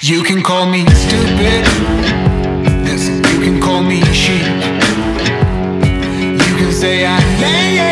You can call me stupid, listen, you can call me sheep. You can say I